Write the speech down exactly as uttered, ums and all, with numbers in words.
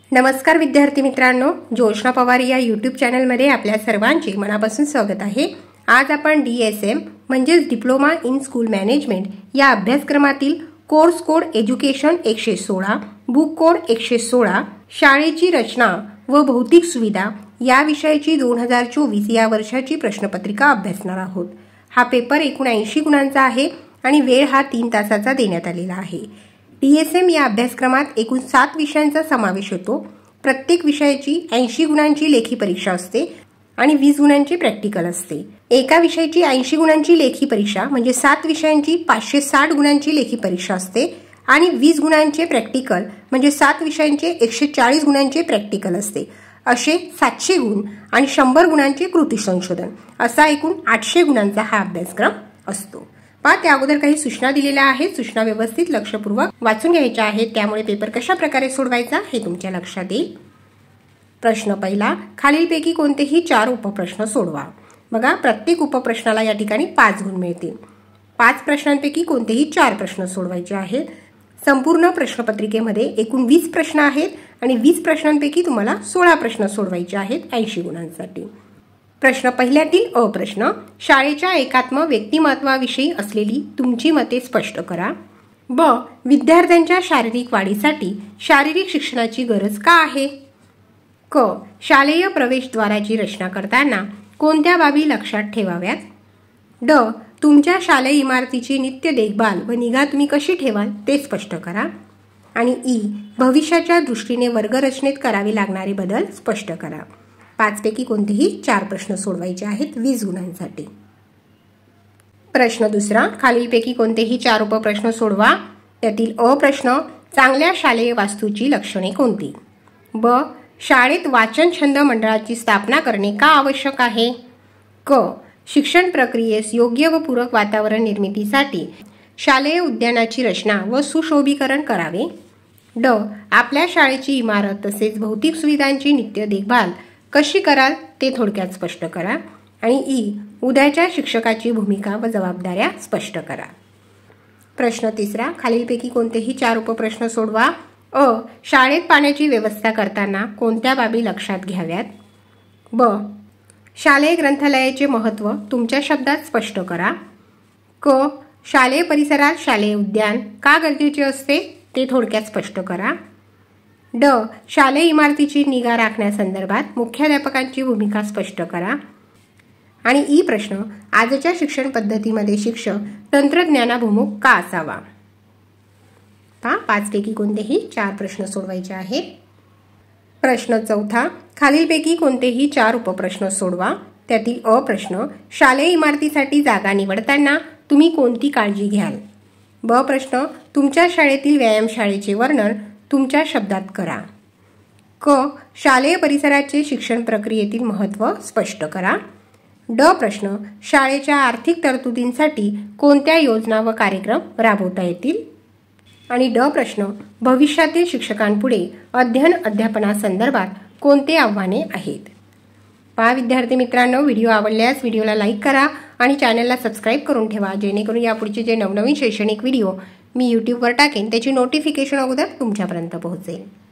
नमस्कार विद्यार्थी मित्रांनो, जोशना पवार या यूट्यूब चॅनलमध्ये आपल्या सर्वांचे मनापासून स्वागत आहे। आज आपण डी एस एम म्हणजे डिप्लोमा इन स्कूल मॅनेजमेंट या अभ्यासक्रमातील कोर्स कोड एज्युकेशन एकशे सोळा, बुक कोड एकशे सोळा, शाळेची रचना व भौतिक सुविधा या विषयाची दोन हजार चोवीस या वर्षाची प्रश्नपत्रिका अभ्यासणार आहोत। हा पेपर एकूण ऐंशी गुणांचा आहे आणि वेळ हा तीन तासाचा देण्यात आलेला आहे। डी एस एम या अभ्यासक्रमात एकूण सात विषयांचा समावेश होतो। प्रत्येक विषयाची ऐंशी गुणांची लेखी परीक्षा असते आणि वीस गुणांची प्रॅक्टिकल असते। एका विषयाची ऐंशी गुणांची लेखी परीक्षा म्हणजे सात विषयांची पाचशे साठ गुणांची लेखी परीक्षा असते आणि वीस गुणांचे प्रॅक्टिकल म्हणजे सात विषयांचे एकशे चाळीस गुणांचे प्रॅक्टिकल असते। असे सातशे गुण आणि शंभर गुणांचे कृती संशोधन असा एकूण आठशे गुणांचा हा अभ्यासक्रम असतो। पहा, त्या अगोदर काही सूचना दिलेल्या आहेत। सूचना व्यवस्थित लक्षपूर्वक वाचून घ्यायच्या आहेत, त्यामुळे पेपर कशा प्रकारे सोडवायचा हे तुमच्या लक्षात येईल। प्रश्न पहिला, खालीलपैकी कोणतेही चार उपप्रश्न सोडवा। बघा, प्रत्येक उपप्रश्नाला या ठिकाणी पाच गुण मिळतील। पाच प्रश्नांपैकी कोणतेही चार प्रश्न सोडवायचे आहेत। संपूर्ण प्रश्नपत्रिकेमध्ये एकूण वीस प्रश्न आहेत आणि वीस प्रश्नांपैकी तुम्हाला सोळा प्रश्न सोडवायचे आहेत ऐंशी गुणांसाठी। प्रश्न पहिल्यातील अ प्रश्न, शाळेच्या एकात्म व्यक्तिमत्वाविषयी असलेली तुमची मते स्पष्ट करा। ब, विद्यार्थ्यांच्या शारीरिक वाढीसाठी शारीरिक शिक्षणाची गरज का आहे? क, शालेय प्रवेशद्वाराची रचना करताना कोणत्या बाबी लक्षात ठेवाव्यात? ड, तुमच्या शालेय इमारतीची नित्य देखभाल व निगा तुम्ही कशी ठेवाल ते स्पष्ट करा। आणि ई, भविष्याच्या दृष्टीने वर्गरचनेत करावे लागणारे बदल स्पष्ट करा। पाचपैकी कोणतेही चार प्रश्न सोडवायचे आहेत वीस गुणांसाठी। प्रश्न दुसरा, खालीलपैकी कोणतेही चार उपप्रश्न सोडवा। त्यातील अ प्रश्न, चांगल्या शालेय वास्तूची लक्षणे कोणती? ब, शाळेत वाचन छंद मंडळाची स्थापना करणे का आवश्यक आहे? क, शिक्षण प्रक्रियेस योग्य व पूरक वातावरण निर्मितीसाठी शालेय उद्यानाची रचना व सुशोभीकरण करावे। ड, आपल्या शाळेची इमारत तसेच भौतिक सुविधांची नित्य देखभाल कशी कराल ते थोडक्यात स्पष्ट करा। आणि ई, उद्याच्या शिक्षकाची भूमिका व जबाबदाऱ्या स्पष्ट करा। प्रश्न तिसरा, खालीलपैकी कोणतेही चार उपप्रश्न सोडवा। अ, शाळेत पाण्याची व्यवस्था करताना कोणत्या बाबी लक्षात घ्याव्यात? ब, शालेय ग्रंथालयाचे महत्त्व तुमच्या शब्दात स्पष्ट करा। क, शालेय परिसरात शालेय उद्यान का गरजेचे असते ते थोडक्यात स्पष्ट करा। ड, शालेय इमारतीची निगा राखण्यासंदर्भात मुख्याध्यापकांची भूमिका स्पष्ट करा। आणि ई प्रश्न, आजच्या शिक्षण पद्धतीमध्ये शिक्षक तंत्रज्ञानाभिमुख का असावा? पहा, पाचपैकी कोणतेही चार प्रश्न सोडवायचे आहेत। प्रश्न चौथा, खालीलपैकी कोणतेही चार उपप्रश्न सोडवा। त्यातील अ प्रश्न, शालेय इमारतीसाठी जागा निवडताना तुम्ही कोणती काळजी घ्याल? ब प्रश्न, तुमच्या शाळेतील व्यायामशाळेचे वर्णन तुमच्या शब्दात करा। क, शालेय परिसराचे शिक्षण प्रक्रियेतील महत्त्व स्पष्ट करा। ड प्रश्न, शाळेच्या आर्थिक तरतुदींसाठी कोणत्या योजना व कार्यक्रम राबवता येतील? आणि ड प्रश्न, भविष्यातील शिक्षकांपुढे अध्ययन अध्यापनासंदर्भात कोणते आव्हाने आहेत? पहा विद्यार्थी मित्रांनो, व्हिडिओ आवडल्यास व्हिडिओला लाईक करा आणि चॅनलला सबस्क्राईब करून ठेवा, जेणेकरून यापुढचे जे नवनवीन शैक्षणिक व्हिडिओ मी यूट्यूबवर टाकेन त्याची नोटिफिकेशन अगोदर तुमच्यापर्यंत पोहोचेल।